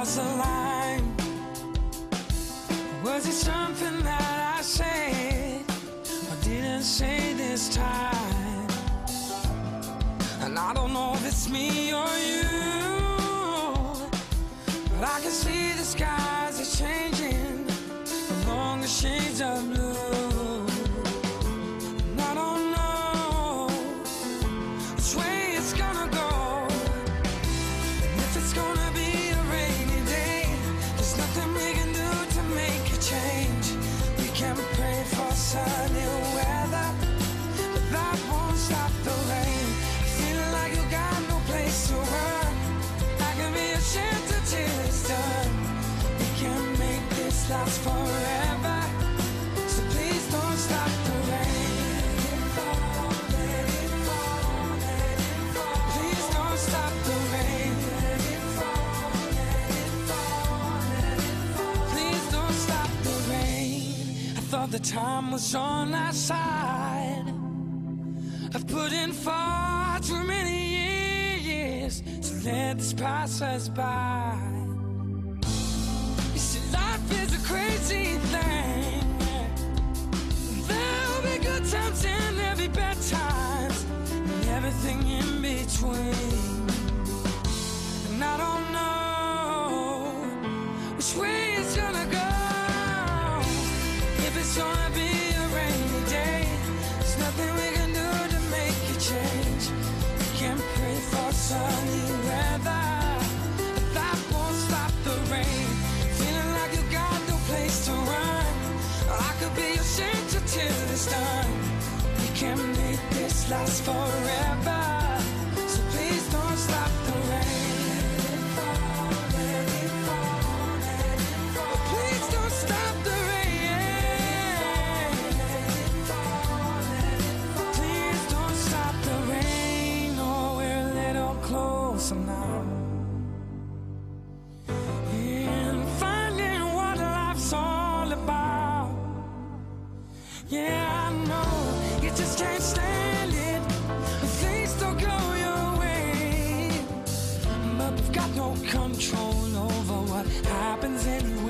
cross the line? Was it something that I said or didn't say this time? And I don't know if it's me or you, but I can see the skies are changing along the shades of blue. And I don't know which way it's gonna go, and if it's gonna be a rainy day. There's nothing we can do to make a change. We can pray for sunny weather, but that won't stop the rain. Feeling like you got no place to run, I can be a shelter till it's done. We can make this last forever, so please don't stop the rain. Let it fall, let it fall. Please don't stop the rain. Let it fall, let it fall, let it fall. Please don't stop the rain. I thought the time was on our side. I've put in far too many years to let this pass us by. You see, life is a crazy thing. There'll be good times and there'll be bad times, and everything in between. And I don't know which way it's gonna go. If it's gonna be a rainy day, there's nothing we can do to make a change. We can pray for sunny weather, but that won't stop the rain. Feeling like you got no place to run, I could be your shelter till it's done. We can make this last forever, so please don't stop the rain. Let it fall, let it fall, let it fall. Please don't stop the rain. Let it fall, let it fall. Please don't stop the rain. Oh, we're a little closer now in finding what life's all about. Yeah, I know you just can't stand it when things don't go your way, but we've got no control over what happens anyway.